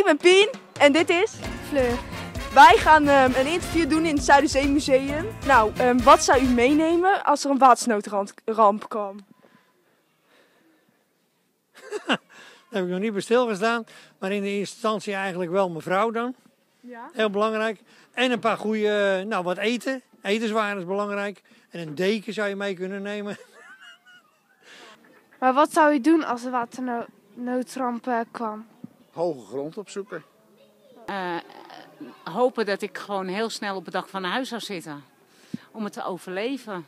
Ik ben Pien en dit is Fleur. Wij gaan een interview doen in het Zuiderzeemuseum. Nou, wat zou u meenemen als er een watersnoodramp kwam? Daar heb ik nog niet bij stilgestaan, maar in de eerste instantie eigenlijk wel mijn vrouw dan. Ja. Heel belangrijk. En een paar goede, wat eten. Etenswaren is belangrijk. En een deken zou je mee kunnen nemen. Maar wat zou u doen als er watersnoodramp kwam? Hoge grond opzoeken. Hopen dat ik gewoon heel snel op het dak van een huis zou zitten. Om het te overleven.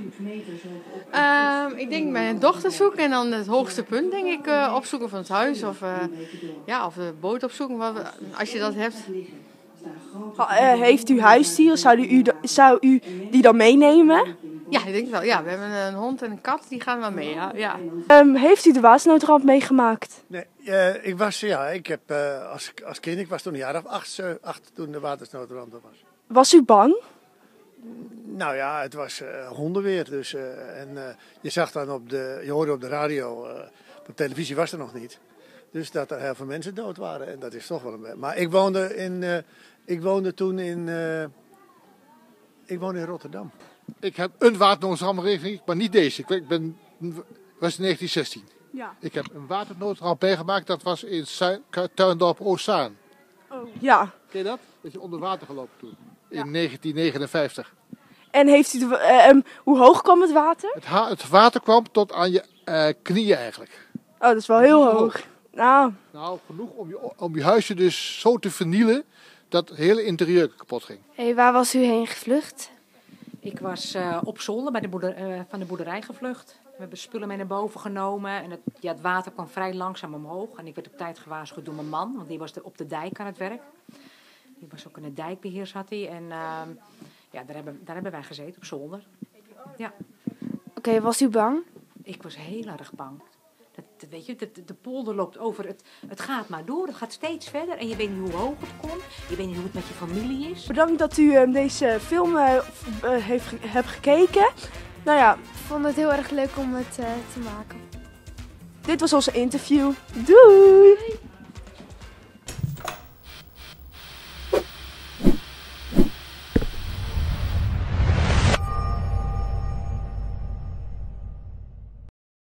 Ik denk mijn dochter zoeken en dan het hoogste punt denk ik opzoeken van het huis of de boot opzoeken als je dat hebt. Heeft u huisdieren? Zou u die dan meenemen? Ja, ik denk wel. Ja, we hebben een hond en een kat, die gaan wel mee. Ja. Heeft u de watersnoodramp meegemaakt? Nee, ik heb als kind, ik was toen een jaar of acht toen de watersnoodramp er was. Was u bang? Nou ja, het was hondenweer. Dus, je zag dan je hoorde op de radio, op televisie was er nog niet. Dus dat er heel veel mensen dood waren. En dat is toch wel een... Maar ik woonde toen in Rotterdam. Ik heb een watersnoodrampregeling, maar niet deze. Was in 1916. Ja. Ik heb een watersnoodramp meegemaakt, dat was in Tuindorp Oostzaan. Oh. Ja. Ken je dat? Dat je onder water gelopen toen. In 1959. En heeft u hoe hoog kwam het water? Het water kwam tot aan je knieën eigenlijk. Oh, dat is wel heel hoog. Nou, genoeg om je huisje dus zo te vernielen dat het hele interieur kapot ging. Hey, waar was u heen gevlucht? Ik was op zolder bij van de boerderij gevlucht. We hebben spullen mee naar boven genomen. En het water kwam vrij langzaam omhoog. En ik werd op tijd gewaarschuwd door mijn man, want die was op de dijk aan het werk. Die was ook in het dijkbeheer zat hij. En daar hebben wij gezeten, op zolder. Ja. Oké, was u bang? Ik was heel erg bang. Weet je, de polder loopt over. Het gaat maar door. Het gaat steeds verder. En je weet niet hoe hoog het komt. Je weet niet hoe het met je familie is. bedankt dat u deze film hebt gekeken. Nou ja, Ik vond het heel erg leuk om het te maken. dit was onze interview. Doei!